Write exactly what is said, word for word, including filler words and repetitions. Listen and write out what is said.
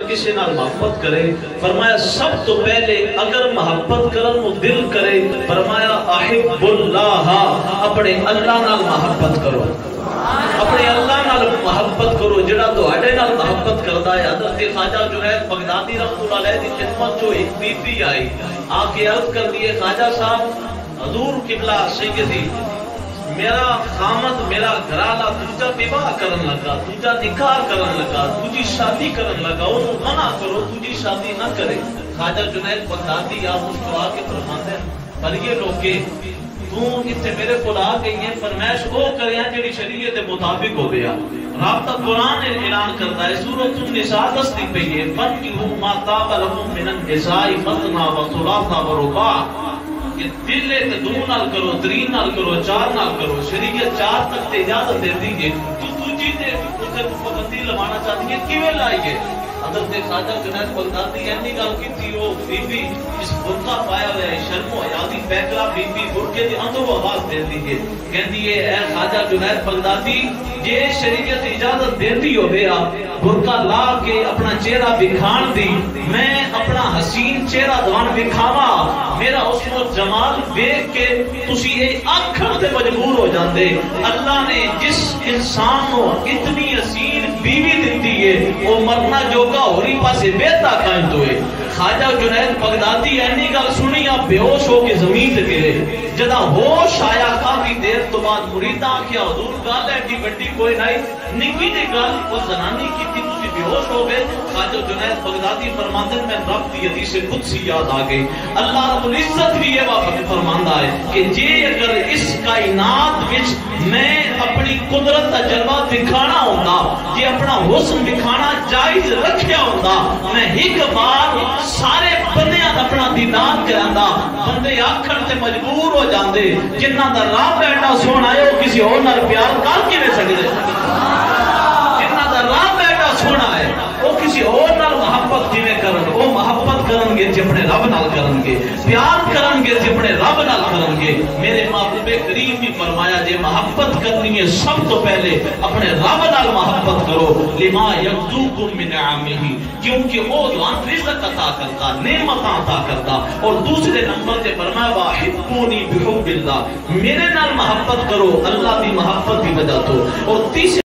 کسی نال محبت کرے فرمایا سب تو پہلے اگر محبت کرن وہ دل کرے فرمایا احب اللہ اپنے اللہ نال محبت کرو اپنے اللہ نال محبت کرو جڑا تو اڈے نال محبت کردا ہے حضرت خواجہ جنید بغدادی رحمۃ اللہ علیہ دی خدمت جو ایک بی بی آئی آ کے عرض کر دیے خواجہ صاحب حضور قبلہ سیدی میرا خامد میرا گھرالا دوجا بیواہ کرن لگا دوجا نکاح کرن لگا دوجی شادی کرن لگا انہوں منع کرو دوجی شادی نہ کرے خواجہ جنید بغدادی آپ مسکرا کے فرماتے ہیں پر یہ لوگے تو اتنے میرے کو آ گئی ہیں فرمائش وہ کرے ہیں جڑی شریعت مطابق ہو گیا رابطہ قرآن اعلان کرتا ہے سورۃ النساء دس دی پئی ہے فَانْكِحُوا مَا طَابَ لَكُم مِّنَ النِّسَاءِ مَثْنَىٰ وَثُلَاثَ وَرُبَاعَ کہ دلے تے دو نال کرو ترین نال کرو چار نال کرو شریعت چار تک تے اجازت دیتی ہے تو دوجی تے اسے پابندی لگانا چاہتی ہے کیویں لائیے حضرت خواجہ جنید بغدادی اینی گل کیتی او بی بی اس برقع پایا ہوا ہے شرم و حیا دی بیکرا بی بی برقعے دی اندروں آواز دیندی ہے کہندی ہے اے خواجہ جنید بغدادی جے شریعت اجازت دیتی ہوے آ برقع لا کے اپنا چہرہ دکھان دی میں اپنا حسین چہرہ دوان دکھاواں میرا حسن و جمال دیکھ کے تسی اے آکھن تے مجبور ہو جاندے اللہ نے جس انسان کو اتنی حسین بیوی دتی ہے وہ مرنا جوگا ہوری پاسے بیٹا قائم ہوئے خواجہ جنید بغدادی اینی گل سنی آپ بے ہوش ہو کے زمین تے گرے جدا ہوش آیا کافی دیر تو بعد مریداں کیا حضور گل ہے کہ بڑی کوئی نہیں نکی دی گل وہ زنانی کی تھی تسی بے ہوش ہو گئے خواجہ جنید بغدادی فرماتے ہیں میں رب دی حدیث قدسی یاد آ گئی اللہ رب العزت بھی یہ بات فرماندا ہے کہ جے اگر اس کائنات وچ میں اپنی قدرت دا جلوہ دکھانا ہوندا جے اپنا حسن دکھانا جائز رکھیا ہوندا میں ایک بار سارے بندیاں اپنا دیدار کراندا بندے آکھن تے مجبور ہو جاندے جنہاں دا رب ایڈا سونا ہے وہ کسی اور نال پیار کر کیویں سکدے جنہاں دا رب ایڈا سونا ہے وہ کسی اور نال محبت کیویں کرن وہ محبت کرن گے جے اپنے رب نال کرن گے پیار کرن گے جے اپنے رب نال کرن گے میرے محبوب کریم نے فرمایا جے محبت کرنی ہے سب تو پہلے اپنے رب نال محبت کرو لما یغدوکم من نعمہ کیونکہ وہ دوان رزق عطا کرتا نعمت عطا کرتا اور دوسرے نمبر تے فرمایا واحبونی بحب اللہ میرے نال محبت کرو اللہ دی محبت دی وجہ تو اور تیسرے